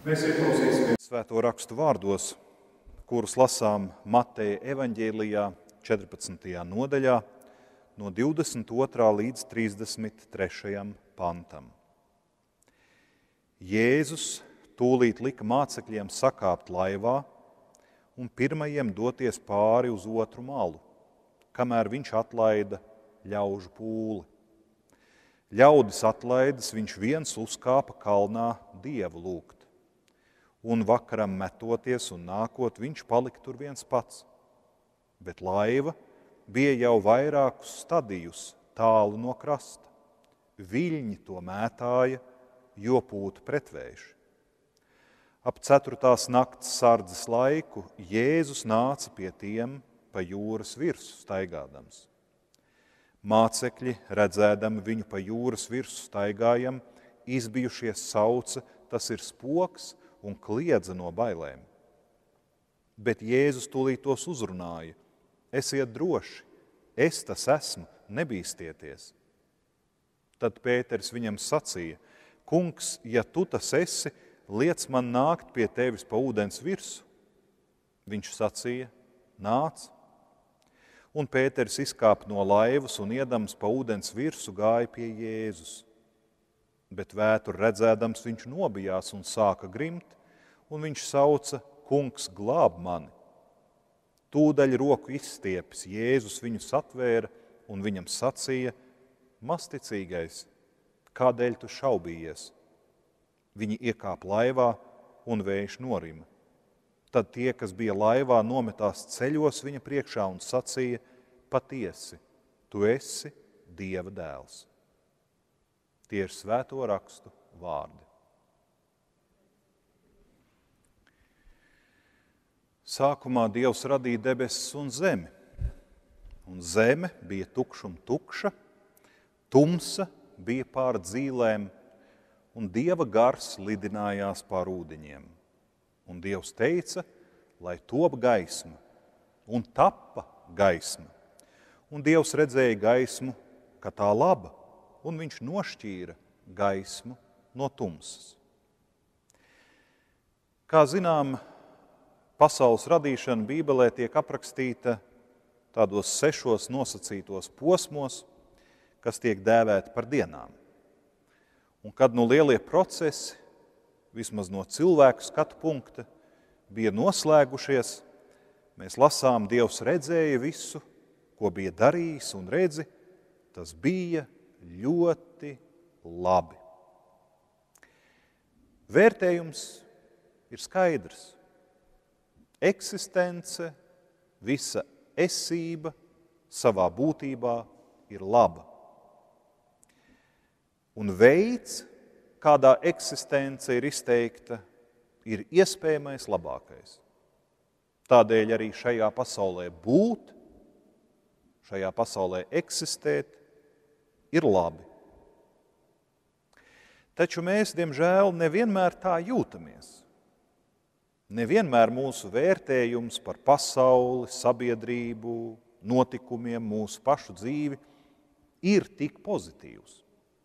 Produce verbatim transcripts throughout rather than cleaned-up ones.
Mēs ieklausīsimies Svēto rakstu vārdos, kurus lasām Mateja evaņģēlijā četrpadsmitajā nodaļā no divdesmit otrā līdz trīsdesmit trešajam pantam. Jēzus tūlīt lika mācekļiem sakāpt laivā un pirmajiem doties pāri uz otru malu, kamēr viņš atlaida ļaužu pūli. Ļaudis atlaides, viņš viens uzkāpa kalnā Dievu lūgt, un vakaram metoties un nākot, viņš palika tur viens pats. Bet laiva bija jau vairākus stadijus tālu no krasta. Viļņi to mētāja, jo pūta pretvējš. Ap ceturtās nakts sardzes laiku Jēzus nāca pie tiem pa jūras virsu staigādams. Mācekļi, redzēdami viņu pa jūras virsu staigājam, izbijušies sauca, tas ir spoks, un kliedza no bailēm. Bet Jēzus tūlīt tos uzrunāja: esiet droši, es tas esmu, nebīstieties. Tad Pēters viņam sacīja: kungs, ja tu tas esi, liec man nākt pie tevis pa ūdens virsu. Viņš sacīja: nāc. Un Pēters izkāpa no laivas un iedams pa ūdens virsu gāja pie Jēzus. Bet vētru redzēdams viņš nobijās un sāka grimt, un viņš sauca: kungs, glāb mani. Tūdaļ roku izstiepis, Jēzus viņu satvēra un viņam sacīja: masticīgais, kādēļ tu šaubījies? Viņi iekāpa laivā un vējš norima. Tad tie, kas bija laivā, nometās ceļos viņa priekšā un sacīja: patiesi, tu esi Dieva dēls. Tie ir Svēto rakstu vārdi. Sākumā Dievs radīja debesis un zemi, un zeme bija tukšum tukša, tumsa bija pār dzīlēm, un Dieva gars lidinājās pār ūdeņiem. Un Dievs teica, lai top gaisma, un tappa gaisma. Un Dievs redzēja gaismu, ka tā laba, un viņš nošķīra gaismu no tumsas. Kā zinām, pasaules radīšana Bībelē tiek aprakstīta tādos sešos nosacītos posmos, kas tiek dēvēti par dienām. Un kad nu lielie procesi, vismaz no cilvēku skatu punkta, bija noslēgušies, mēs lasām, Dievs redzēja visu, ko bija darījis, un redzi, tas bija ļoti labi. Vērtējums ir skaidrs. Eksistence, visa esība savā būtībā ir laba. Un veids, kādā eksistence ir izteikta, ir iespējamais labākais. Tādēļ arī šajā pasaulē būt, šajā pasaulē eksistēt, ir labi. Taču mēs, diemžēl, nevienmēr tā jūtamies. Nevienmēr mūsu vērtējums par pasauli, sabiedrību, notikumiem, mūsu pašu dzīvi ir tik pozitīvs.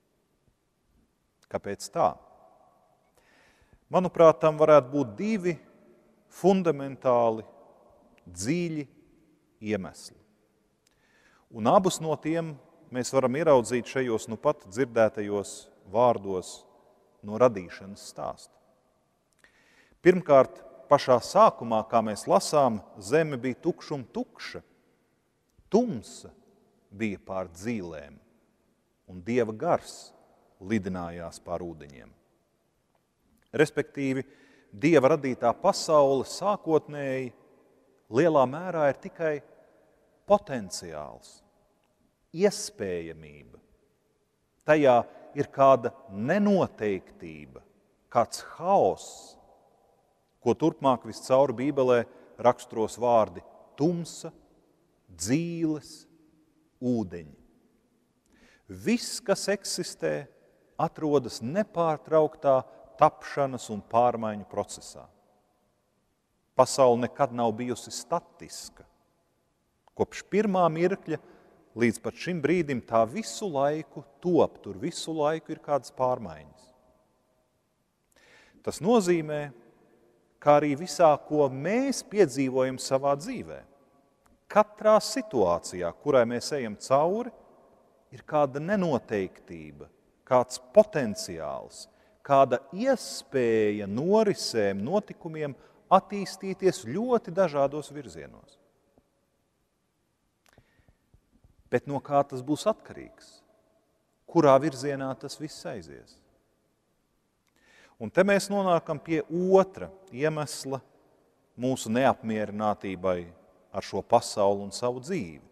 Kāpēc tā? Manuprāt, tam varētu būt divi fundamentāli, dziļi iemesli. Un abus no tiem mēs varam ieraudzīt šajos nu pat dzirdētajos vārdos no radīšanas stāsta. Pirmkārt, pašā sākumā, kā mēs lasām, zeme bija tukšum tukša, tumsa bija pār dzīlēm, un Dieva gars lidinājās pār ūdeņiem. Respektīvi, Dieva radītā pasaule sākotnēji lielā mērā ir tikai potenciāls, iespējamība. Tajā ir kāda nenoteiktība, kāds haoss, ko turpmāk viscaur Bībelē raksturos vārdi tumsa, dzīles, ūdeņi. Viss, kas eksistē, atrodas nepārtrauktā tapšanas un pārmaiņu procesā. Pasaule nekad nav bijusi statiska. Kopš pirmā mirkļa līdz pat šim brīdim tā visu laiku top, tur visu laiku ir kādas pārmaiņas. Tas nozīmē, kā arī visā, ko mēs piedzīvojam savā dzīvē. Katrā situācijā, kurai mēs ejam cauri, ir kāda nenoteiktība, kāds potenciāls, kāda iespēja norisēm, notikumiem attīstīties ļoti dažādos virzienos. Bet no kā tas būs atkarīgs? Kurā virzienā tas viss aizies? Un te mēs nonākam pie otra iemesla mūsu neapmierinātībai ar šo pasauli un savu dzīvi.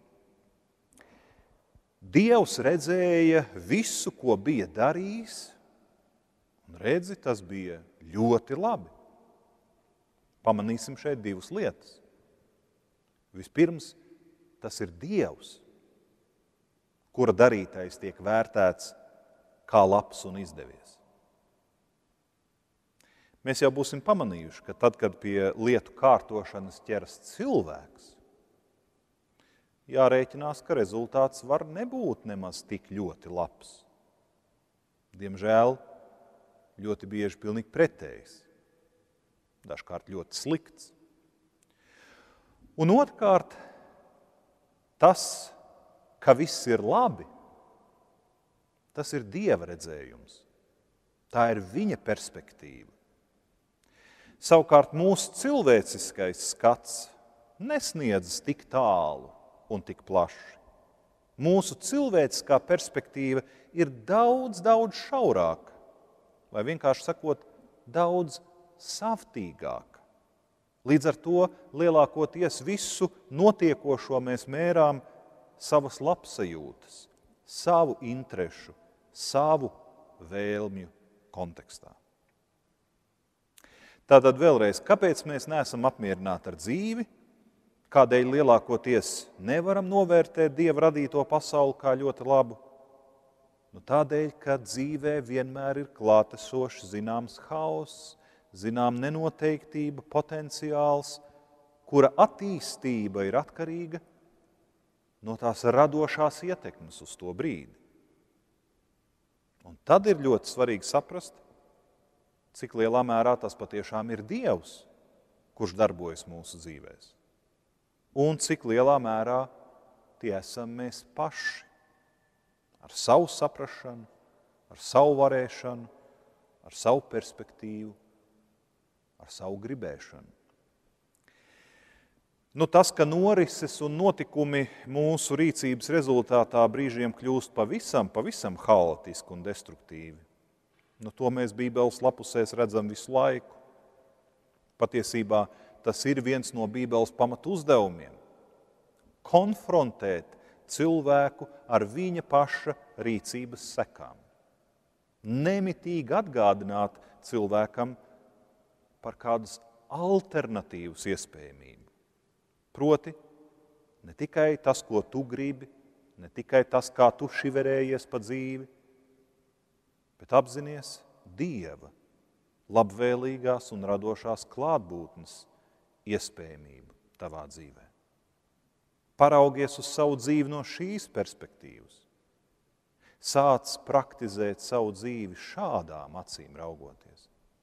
Dievs redzēja visu, ko bija darījis, un redzi, tas bija ļoti labi. Pamanīsim šeit divas lietas. Vispirms, tas ir Dievs, kura darītais tiek vērtēts kā labs un izdevies. Mēs jau būsim pamanījuši, ka tad, kad pie lietu kārtošanas ķeras cilvēks, jārēķinās, ka rezultāts var nebūt nemaz tik ļoti labs. Diemžēl ļoti bieži pilnīgi pretējs, dažkārt ļoti slikts. Un otrkārt, tas, ka viss ir labi, tas ir Dieva redzējums. Tā ir viņa perspektīva. Savukārt mūsu cilvēciskais skats nesniedzas tik tālu un tik plaši. Mūsu cilvēciskā perspektīva ir daudz, daudz šaurāka, vai vienkārši sakot, daudz savtīgāka. Līdz ar to lielākoties visu notiekošo mēs mērām savas labsajūtas, savu interešu, savu vēlmju kontekstā. Tātad vēlreiz, kāpēc mēs neesam apmierināti ar dzīvi? Kādēļ lielākoties nevaram novērtēt Dieva radīto pasauli kā ļoti labu? Nu, tādēļ, ka dzīvē vienmēr ir klātesošs zināms hauss, zinām nenoteiktība, potenciāls, kura attīstība ir atkarīga no tās radošās ietekmes uz to brīdi. Un tad ir ļoti svarīgi saprast, cik lielā mērā tas patiešām ir Dievs, kurš darbojas mūsu dzīvēs. Un cik lielā mērā tie esam mēs paši, ar savu saprašanu, ar savu varēšanu, ar savu perspektīvu, ar savu gribēšanu. Nu, tas, ka norises un notikumi mūsu rīcības rezultātā brīžiem kļūst pavisam, pavisam haotiski un destruktīvi, nu, to mēs Bībeles lapusēs redzam visu laiku. Patiesībā tas ir viens no Bībeles pamatu uzdevumiem – konfrontēt cilvēku ar viņa paša rīcības sekām. Nemitīgi atgādināt cilvēkam par kādas alternatīvas iespējamību. Proti, ne tikai tas, ko tu gribi, ne tikai tas, kā tu šiverējies pa dzīvi, bet apzinies Dieva labvēlīgās un radošās klātbūtnes iespējamību tavā dzīvē. Paraugies uz savu dzīvi no šīs perspektīvas. Sāc praktizēt savu dzīvi šādām acīm raugoties.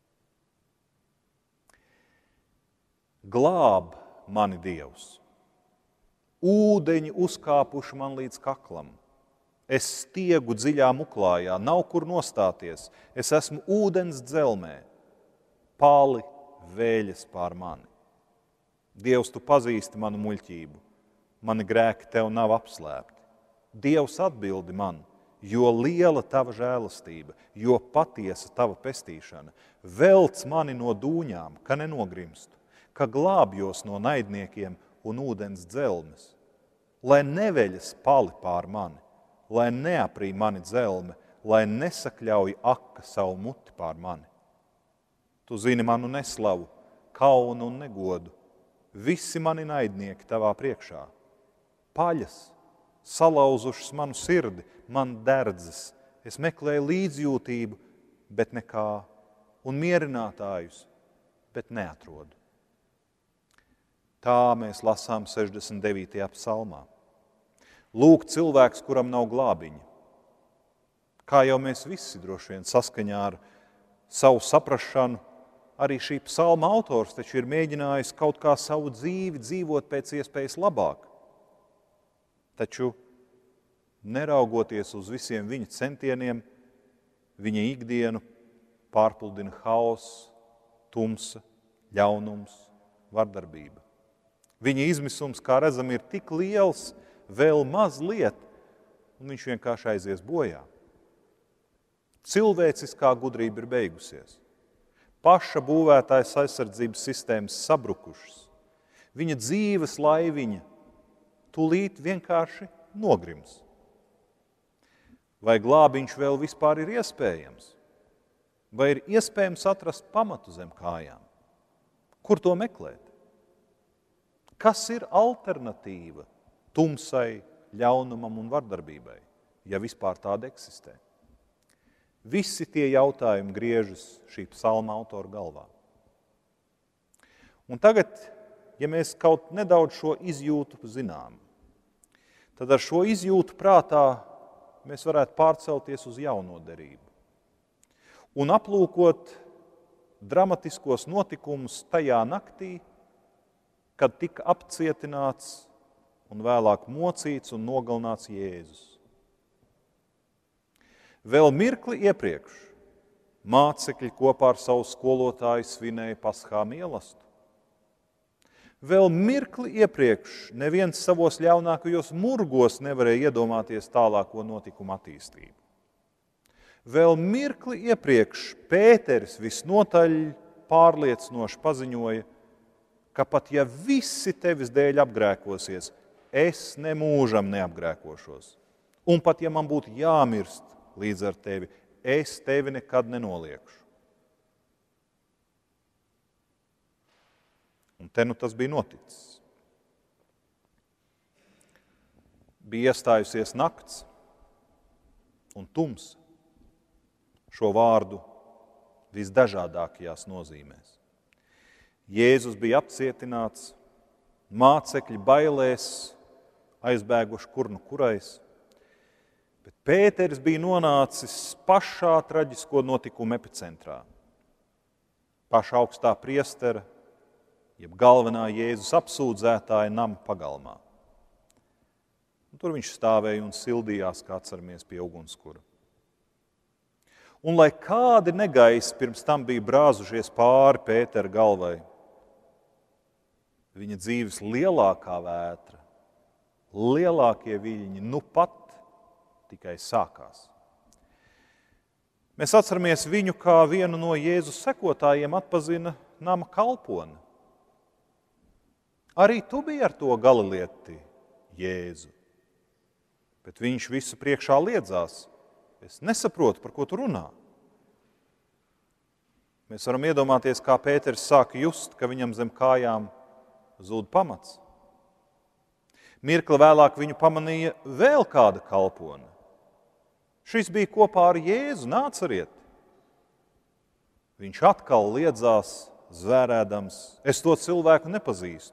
Glāb mani Dievs. Ūdeņi uzkāpuši man līdz kaklam. Es stiegu dziļā muklājā, nav kur nostāties. Es esmu ūdens dzelmē. Pali vēļas pār mani. Dievs, tu pazīsti manu muļķību. Mani grēki tev nav apslēpti. Dievs, atbildi man, jo liela tava žēlastība, jo patiesa tava pestīšana. Velc mani no dūņām, ka nenogrimstu, ka glābjos no naidniekiem un ūdens dzelmes. Lai neveļas pali pār mani, lai neaprī mani dzelme, lai nesakļauj aka savu muti pār mani. Tu zini manu neslavu, kaunu un negodu. Visi mani naidnieki tavā priekšā. Paļas, salauzušas manu sirdi, man derdzas. Es meklēju līdzjūtību, bet nekā, un mierinātājus, bet neatrodu. Tā mēs lasām sešdesmit devītajā psalmā. Lūk, cilvēks, kuram nav glābiņa. Kā jau mēs visi droši vien saskaņā ar savu saprašanu arī šī psalma autors taču ir mēģinājis kaut kā savu dzīvi dzīvot pēc iespējas labāk. Taču, neraugoties uz visiem viņa centieniem, viņa ikdienu pārpludina hauss, tumsa, ļaunums, vardarbība. Viņa izmisums, kā redzam, ir tik liels, vēl mazliet, un viņš vienkārši aizies bojā. Cilvēciskā gudrība ir beigusies. Paša būvētājas aizsardzības sistēmas sabrukušas. Viņa dzīves laiviņa tūlīt vienkārši nogrims. Vai glābiņš vēl vispār ir iespējams? Vai ir iespējams atrast pamatu zem kājām? Kur to meklēt? Kas ir alternatīva tumsai, ļaunumam un vardarbībai, ja vispār tāda eksistē? Visi tie jautājumi griežas šī psalma autora galvā. Un tagad, ja mēs kaut nedaudz šo izjūtu zinām, tad ar šo izjūtu prātā mēs varētu pārcelties uz jauno derību un aplūkot dramatiskos notikumus tajā naktī, kad tika apcietināts un vēlāk mocīts un nogalināts Jēzus. Vēl mirkli iepriekš mācekļi kopā ar savu skolotāju svinēja Paskā mielastu. Vēl mirkli iepriekš neviens savos ļaunākajos murgos nevarēja iedomāties tālāko notikumu attīstību. Vēl mirkli iepriekš Pēteris visnotaļ pārliecinoši paziņoja, ka pat ja visi tevis dēļ apgrēkosies, es nemūžam neapgrēkošos. Un pat ja man būtu jāmirst līdz ar tevi, es tevi nekad nenoliekšu. Un te nu tas bija noticis. Bija iestājusies nakts un tums, šo vārdu visdažādākajās nozīmēs. Jēzus bija apcietināts, mācekļi bailēs, aizbēguši kur nu kurais, bet Pēteris bija nonācis pašā traģisko notikumu epicentrā. Pašā augstā priestera, jeb galvenā Jēzus apsūdzētāja nama pagalmā. Un tur viņš stāvēja un sildījās, kā atceramies, pie ugunskura. Un lai kādi negaisi pirms tam bija brāzušies pāri Pētera galvai, viņa dzīves lielākā vētra, lielākie viļņi nu pat tikai sākās. Mēs atceramies viņu, kā vienu no Jēzus sekotājiem atpazina nama kalponi. Arī tu biji ar to galilieti, Jēzu. Bet viņš visu priekšā liedzās. Es nesaprotu, par ko tu runā. Mēs varam iedomāties, kā Pēteris sāka just, ka viņam zem kājām zūd pamats. Mirkli vēlāk viņu pamanīja vēl kāda kalpone. Šis bija kopā ar Jēzu, Nācarieti. Viņš atkal liedzās, zvērēdams, es to cilvēku nepazīstu.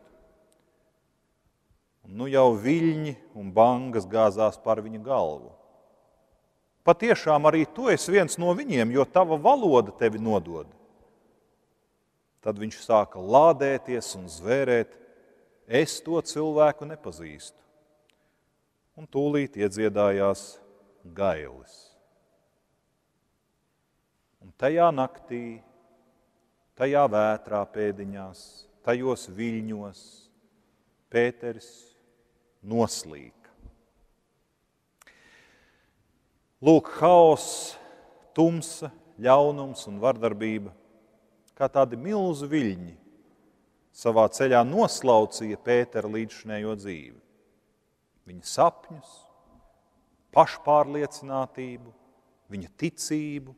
Un nu jau viļņi un bangas gāzās par viņa galvu. Patiešām arī tu esi viens no viņiem, jo tava valoda tevi nodod. Tad viņš sāka lādēties un zvērēt, es to cilvēku nepazīstu. Un tūlīt iedziedājās gailis. Un tajā naktī, tajā vētrā pēdiņās, tajos viļņos Pēteris noslīka. Lūk, haoss, tumsa, ļaunums un vardarbība, kā tādi milzu viļņi, savā ceļā noslaucīja Pētera līdzšinējo dzīvi. Viņa sapņus, pašpārliecinātību, viņa ticību,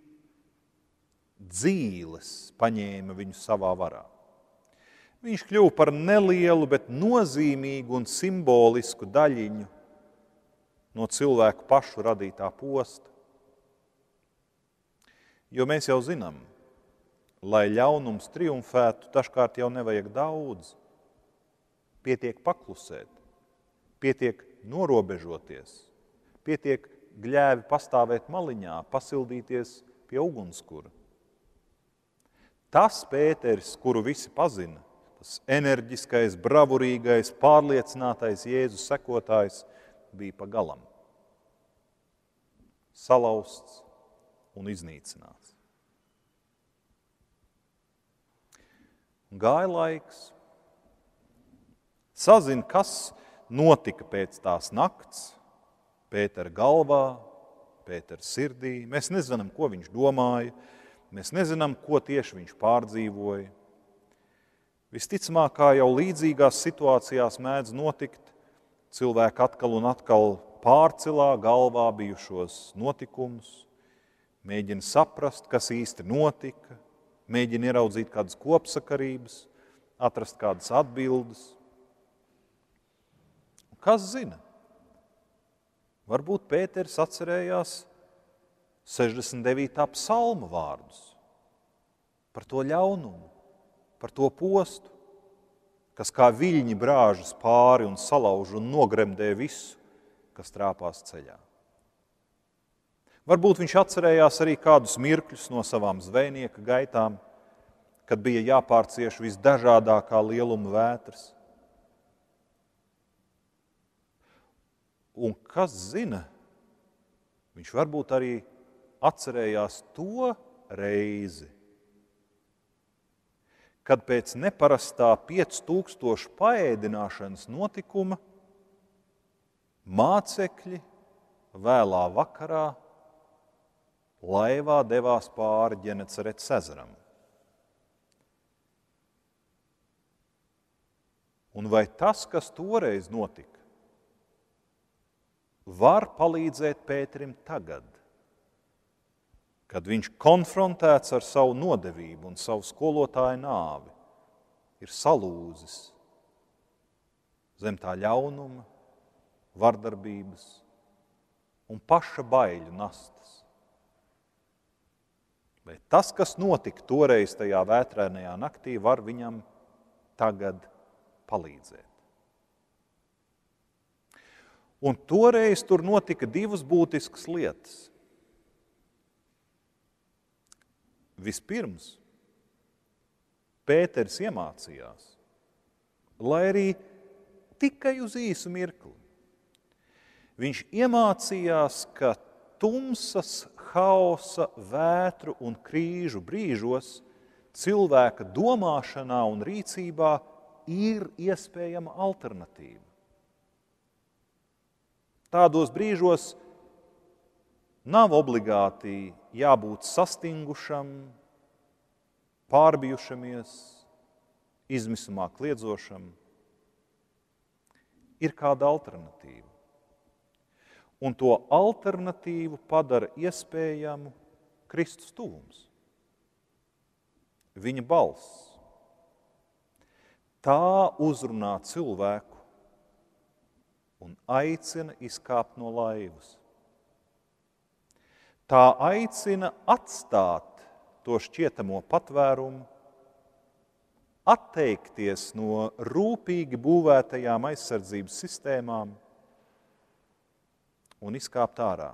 dzīles paņēma viņu savā varā. Viņš kļuva par nelielu, bet nozīmīgu un simbolisku daļiņu no cilvēku pašu radītā posta. Jo mēs jau zinām, lai ļaunums triumfētu, dažkārt jau nevajag daudz. Pietiek paklusēt, pietiek norobežoties, pietiek gļēvi pastāvēt maliņā, pasildīties pie ugunskura. tas Pēteris, kuru visi pazina, tas enerģiskais, bravurīgais, pārliecinātais Jēzus sekotājs, bija pa galam. Salauzts un iznīcināts. Gāja laiks. Sazina, kas notika pēc tās nakts, Pētera galvā, Pētera sirdī. Mēs nezinām, ko viņš domāja, mēs nezinām, ko tieši viņš pārdzīvoja. Visticamāk, kā jau līdzīgās situācijās mēdz notikt, cilvēki atkal un atkal pārcelā galvā bijušos notikumus, mēģina saprast, kas īsti notika, mēģina ieraudzīt kādas kopsakarības, atrast kādas atbildes. Kas zina? Varbūt Pēteris atcerējās sešdesmit devītā psalma vārdus par to ļaunumu, par to postu, kas kā viļņi brāžas pāri un salauž un nogremdē visu, kas trāpās ceļā. Varbūt viņš atcerējās arī kādus mirkļus no savām zvejnieka gaitām, kad bija jāpārcieš visdažādākā lieluma vētras. Un kas zina, viņš varbūt arī atcerējās to reizi, kad pēc neparastā pieci tūkstoši paēdināšanas notikuma mācekļi vēlā vakarā laivā devās pāri Ģenecaretes ezeram. Un vai tas, kas toreiz notika, var palīdzēt Pēterim tagad, kad viņš konfrontēts ar savu nodevību un savu skolotāju nāvi, ir salūzis zem tā ļaunuma, vardarbības un paša baiļu nastas. Vai tas, kas notika toreiz tajā vētrainajā naktī, var viņam tagad palīdzēt? Un toreiz tur notika divas būtiskas lietas. Vispirms, Pēteris iemācījās, lai arī tikai uz īsu mirkli. Viņš iemācījās, ka tumsas, hausa, vētru un krīžu brīžos cilvēka domāšanā un rīcībā ir iespējama alternatīva. Tādos brīžos nav obligāti jābūt sastingušam, pārbijušamies, izmisumā kliedzošam. Ir kāda alternatīva. Un to alternatīvu padara iespējamu Kristus tuvums. Viņa balss. Tā uzrunā cilvēku un aicina izkāpt no laivas. Tā aicina atstāt to šķietamo patvērumu, atteikties no rūpīgi būvētajām aizsardzības sistēmām un izkāpt ārā,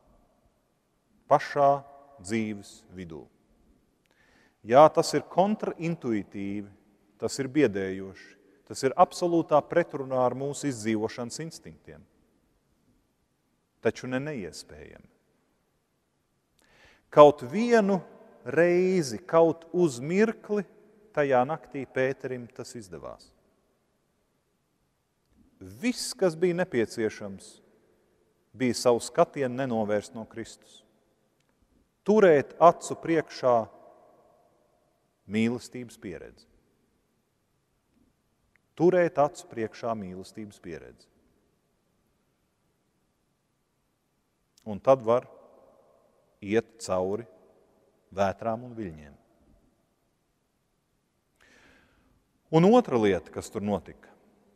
pašā dzīves vidū. Jā, tas ir kontraintuitīvi, tas ir biedējoši, tas ir absolūtā pretrunā ar mūsu izdzīvošanas instinktiem, taču ne neiespējami. Kaut vienu reizi, kaut uz mirkli, tajā naktī Pēterim tas izdevās. Viss, kas bija nepieciešams, bija savu skatienu nenovērst no Kristus. Turēt acu priekšā mīlestības pieredzi. Turēt acu priekšā mīlestības pieredzi. Un tad var iet cauri vētrām un viļņiem. Un otra lieta, kas tur notika.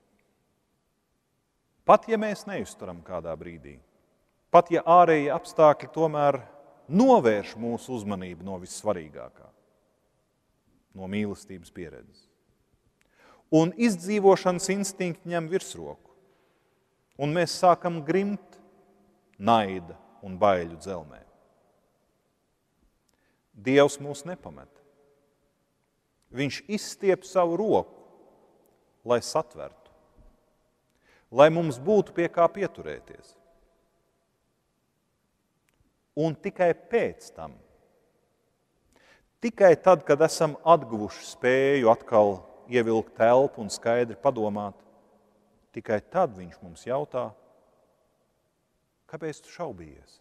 Pat ja mēs neizturam kādā brīdī, pat ja ārējie apstākļi tomēr novērš mūsu uzmanību no vissvarīgākā, no mīlestības pieredzes. Un izdzīvošanas instinkti ņem virsroku. Un mēs sākam grimt naida un baiļu dzelmē. Dievs mūs nepamet. Viņš izstiep savu roku, lai satvertu, lai mums būtu pie kā pieturēties. Un tikai pēc tam, tikai tad, kad esam atguvuši spēju atkal ievilkt telpu un skaidri padomāt, tikai tad viņš mums jautā, kāpēc tu šaubījies?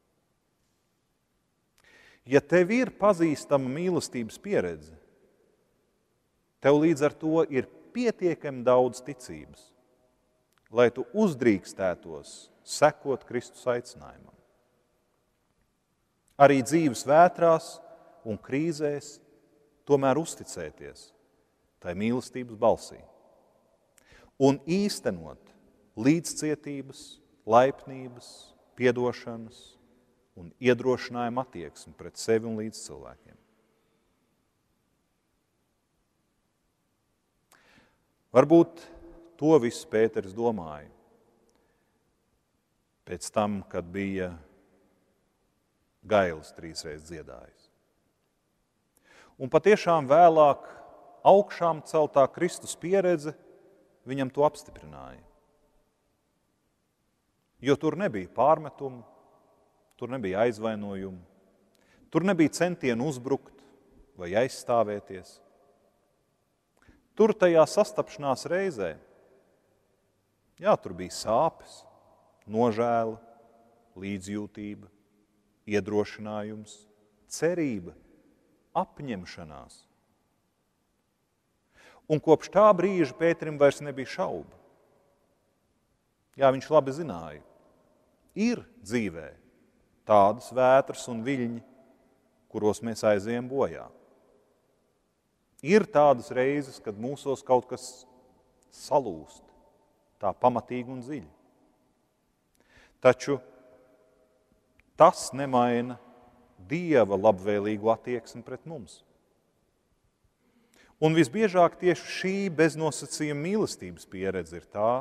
Ja tev ir pazīstama mīlestības pieredze, tev līdz ar to ir pietiekami daudz ticības, lai tu uzdrīkstētos sekot Kristus aicinājumam. Arī dzīves vētrās un krīzēs tomēr uzticēties tai mīlestības balsī un īstenot līdzcietības, laipnības, piedošanas un iedrošinājuma attieksmi pret sevi un līdz cilvēkiem. Varbūt to visu Pēters domāja pēc tam, kad bija Gailis trīsreiz dziedājis. Un patiešām vēlāk augšām celtā Kristus pieredze viņam to apstiprināja. Jo tur nebija pārmetumu, tur nebija aizvainojumu, tur nebija centienu uzbrukt vai aizstāvēties. Tur tajā sastapšanās reizē, jā, tur bija sāpes, nožēla, līdzjūtība, iedrošinājums, cerība, apņemšanās. Un kopš tā brīža Pēterim vairs nebija šauba. Jā, viņš labi zināja, ir dzīvē tādas vētras un viļņi, kuros mēs aizējam bojā. Ir tādas reizes, kad mūsos kaut kas salūst, tā pamatīgi un dziļi. Taču tas nemaina Dieva labvēlīgu attieksmi pret mums. Un visbiežāk tieši šī beznosacījuma mīlestības pieredze ir tā,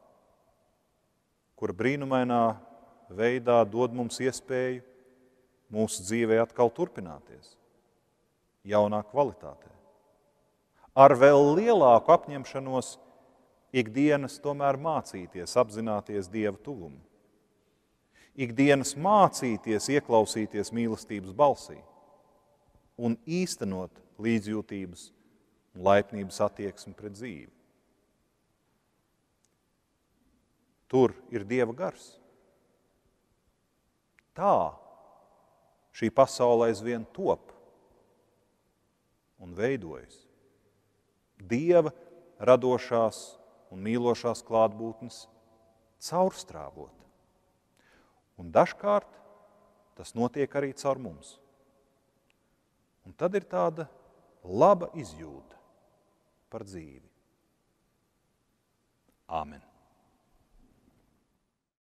kura brīnumainā veidā dod mums iespēju mūsu dzīvē atkal turpināties, jaunā kvalitātē. Ar vēl lielāku apņemšanos ikdienas tomēr mācīties, apzināties Dieva tuvumu. Ikdienas mācīties, ieklausīties mīlestības balsī un īstenot līdzjūtības un laipnības attieksmi pret dzīvi. Tur ir Dieva gars. Tā šī pasaule aizvien top un veidojas. Dieva radošās un mīlošās klātbūtnes caurstrāvot. Un dažkārt tas notiek arī caur mums. Un tad ir tāda laba izjūta par dzīvi. Āmen.